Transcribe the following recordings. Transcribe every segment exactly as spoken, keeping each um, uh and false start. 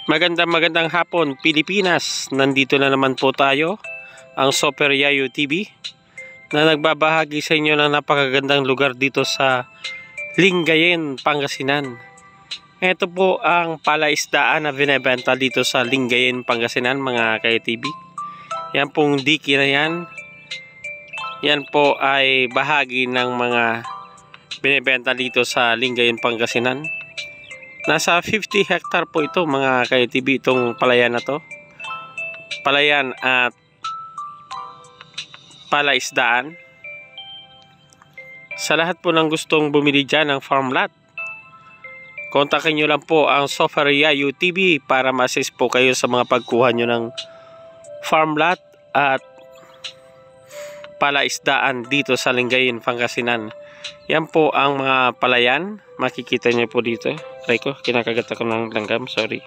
Magandang magandang hapon Pilipinas. Nandito na naman po tayo, ang Super Yayo T V, na nagbabahagi sa inyo ng napakagandang lugar dito sa Lingayen, Pangasinan. Ito po ang palaisdaan na binebenta dito sa Lingayen, Pangasinan, mga ka-T V. Yan pong diki na yan. Yan po ay bahagi ng mga binebenta dito sa Lingayen, Pangasinan. Nasa fifty hectare po ito, mga ka-T V, itong palayan na to. Palayan at palaisdaan. Sa lahat po ng gustong bumili dyan ng farm lot, kontakin nyo lang po ang Super Yayo T V para ma-assist po kayo sa mga pagkuha nyo ng farm lot at palaisdaan dito sa Lingayen, Pangasinan. Yan po ang mga palayan. Makikita nyo po dito. Try ko, kinakagat ako ng langgam, sorry.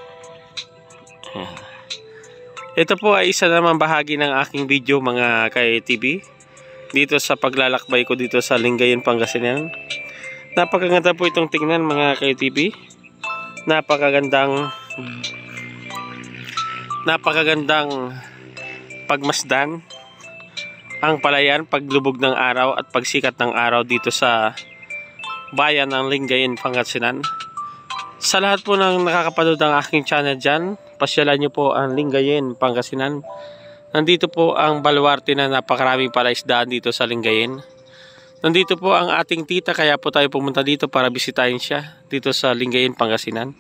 Ito po ay isa naman bahagi ng aking video, mga ka-T V, dito sa paglalakbay ko dito sa Lingayen, Pangasinan. Napakaganda po itong tingnan, mga ka-T V. Napakagandang Napakagandang pagmasdan ang palayan paglubog ng araw at pagsikat ng araw dito sa bayan ng Lingayen, Pangasinan. Sa lahat po ng nakakapanood ng aking channel dyan, pasyalan nyo po ang Lingayen, Pangasinan. Nandito po ang baluarte na napakaraming palaisdaan dito sa Lingayen. Nandito po ang ating tita, kaya po tayo pumunta dito para bisitahin siya dito sa Lingayen, Pangasinan.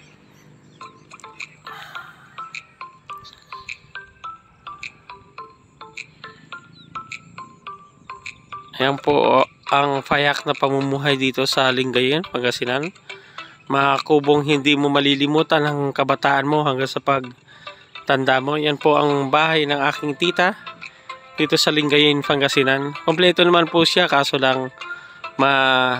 Ayan po ang payak na pamumuhay dito sa Lingayen, Pangasinan. Mga kubong hindi mo malilimutan ang kabataan mo hanggang sa pagtanda mo. Yan po ang bahay ng aking tita dito sa Lingayen, Pangasinan. Kompleto naman po siya, kaso lang ma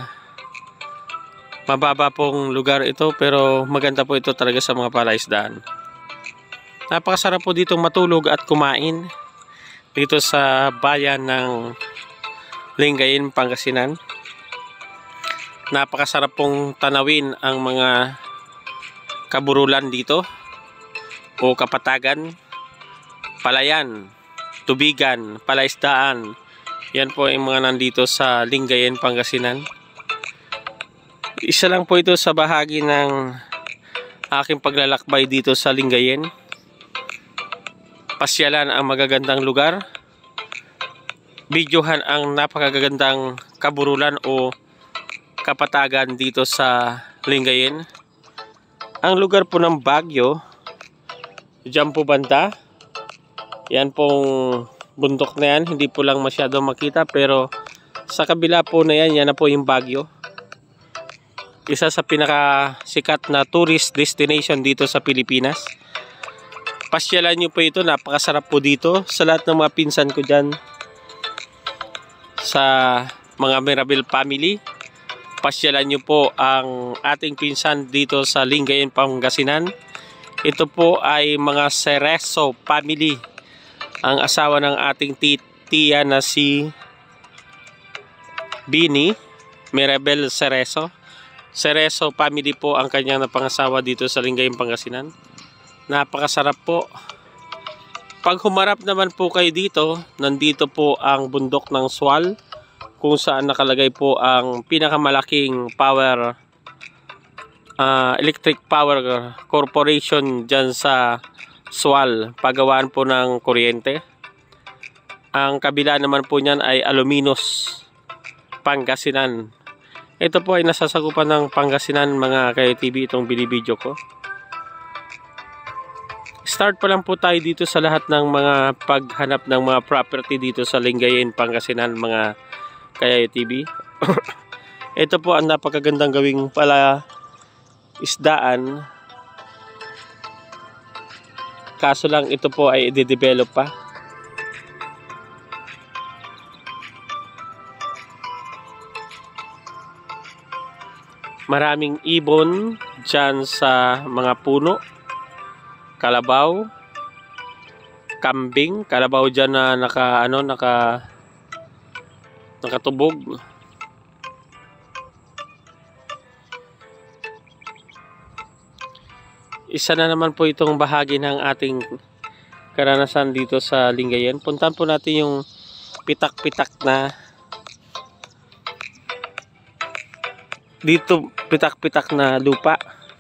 mababa pong lugar ito, pero maganda po ito talaga sa mga palaisdaan. Napakasarap po dito matulog at kumain dito sa bayan ng Lingayen, Pangasinan. Napakasarap pong tanawin ang mga kaburulan dito o kapatagan, palayan, tubigan, palaisdaan. Yan po yung mga nandito sa Lingayen, Pangasinan. Isa lang po ito sa bahagi ng aking paglalakbay dito sa Lingayen. Pasyalan ang magagandang lugar. Videohan ang napakagandang kaburulan o kapatagan dito sa Lingayen. Ang lugar po ng Baguio, dyan po banda, yan pong bundok na yan, hindi po lang masyado makita, pero sa kabila po na yan, yan na po yung Baguio. Isa sa pinakasikat na tourist destination dito sa Pilipinas. Pasyalan nyo po ito, napakasarap po dito. Sa lahat ng mga pinsan ko dyan, sa mga Mirabel family, pasyalan nyo po ang ating pinsan dito sa Lingayen, Pangasinan. Ito po ay mga Cerezo family, ang asawa ng ating tiya na si Bini Mirabel Cerezo. Cerezo family po ang kanyang napangasawa dito sa Lingayen, Pangasinan. Napakasarap po. Pag humarap naman po kayo dito, nandito po ang bundok ng Sual, kung saan nakalagay po ang pinakamalaking power uh, electric power corporation dyan sa Sual, pagawaan po ng kuryente. Ang kabila naman po niyan ay Aluminos, Pangasinan. Ito po ay nasasakupan ng Pangasinan, mga ka-T V, itong binibidyo ko. Start pa lang po tayo dito sa lahat ng mga paghanap ng mga property dito sa Lingayen, Pangasinan, mga ka-T V. Ito po ang napakagandang gawing pala isdaan. Kaso lang ito po ay i-develop pa. Maraming ibon dyan sa mga puno. Kalabaw, kambing, kalabaw dyan na naka ano naka nakatubog. Isa na naman po itong bahagi ng ating karanasan dito sa Lingayen. Puntahan po natin yung pitak-pitak na dito, pitak-pitak na lupa.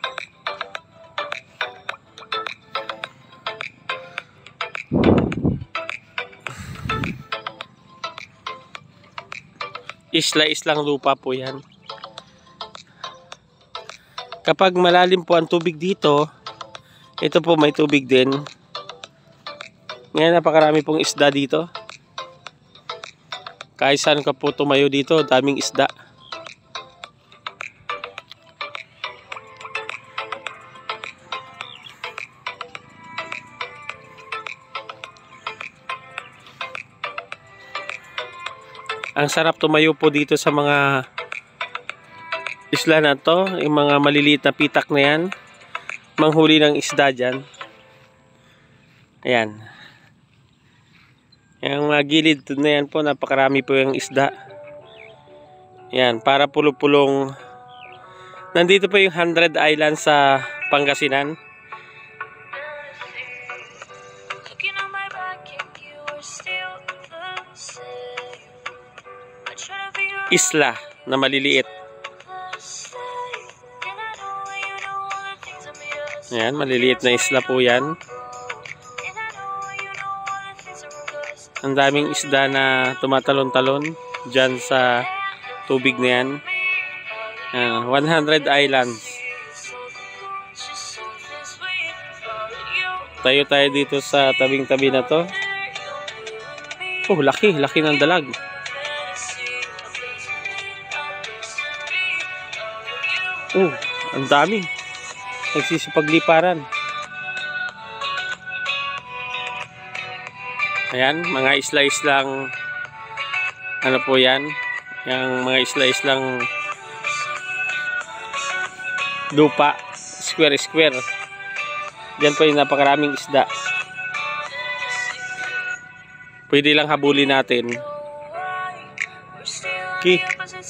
Isla-islang lupa po yan. Kapag malalim po ang tubig dito, ito po may tubig din. Ngayon napakarami pong isda dito. Kahit saan ka po tumayo dito, daming isda. Ang sarap tumayo po dito sa mga isla na to, yung mga maliliit na pitak na yan, manghuli ng isda dyan. Ayan. Yung mga gilid na yan po, napakarami po yung isda. Ayan, para pulo-pulong. Nandito po yung Hundred Island sa Pangasinan. Isla na maliliit. Ayan, maliliit na isla po yan. Ang daming isda na tumatalon-talon dyan sa tubig na yan. Ayan, one hundred islands. Tayo tayo dito sa tabing-tabi na to. Oh, laki, laki ng dalag. Oh, ang dami. Nagsisipagliparan. Ayan, mga isla-islang ano po yan? Yung mga isla-islang lupa, square-square. Diyan po yung napakaraming isda. Pwede lang habulin natin. Okay.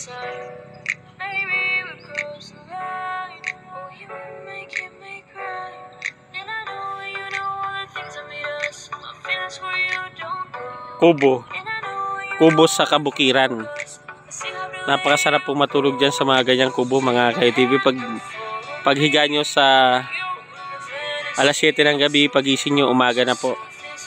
Kubo. Kubo sa kabukiran. Napakasarap po matulog dyan sa mga ganyang kubo, mga K T V. Pag paghiga nyo sa alas siyete ng gabi, pagising nyo umaga na po.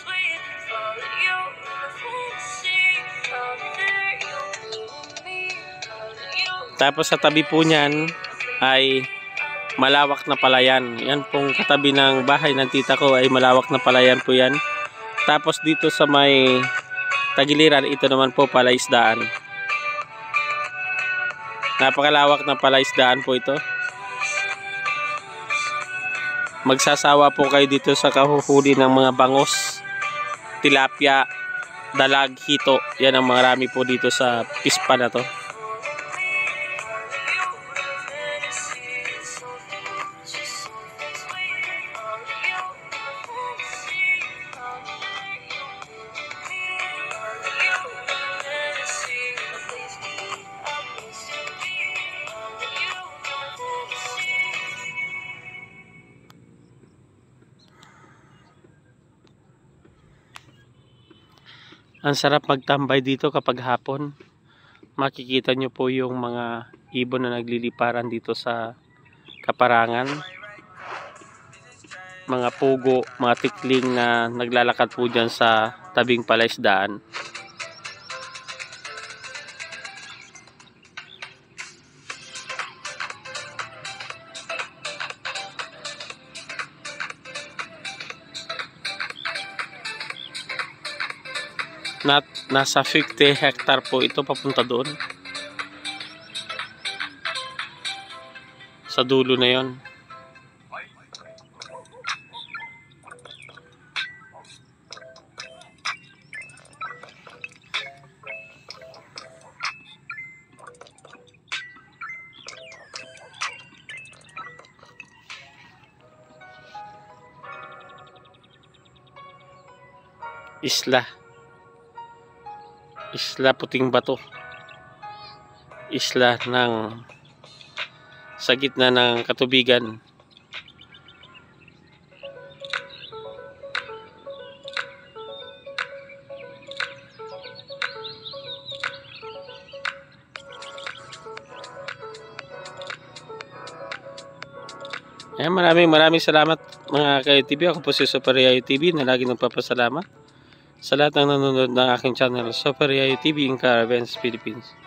Tapos sa tabi po niyan ay malawak na palayan. Yan pong katabi ng bahay ng tita ko ay malawak na palayan po yan. Tapos dito sa may tagiliran, ito naman po palaisdaan. Napakalawak na palaisdaan po ito. Magsasawa po kayo dito sa kahuhuli ng mga bangos, tilapia, dalag, hito. Yan ang marami po dito sa pispa na to. Ang sarap magtambay dito kapag hapon. Makikita nyo po yung mga ibon na nagliliparan dito sa kaparangan. Mga pugo, mga tikling na naglalakad po dyan sa tabing palaisdaan. Nat, nasa fifty hectare po ito papunta doon. Sa dulo na yon. Isla. Isla Puting Bato. Isla ng sa gitna ng katubigan. Ayan, maraming maraming salamat mga Kayo T V. Ako po si Super Yayo T V na lagi nagpapasalamat sa lahat ng nanonood ng aking channel, Super Yayo T V in Caravans, Philippines.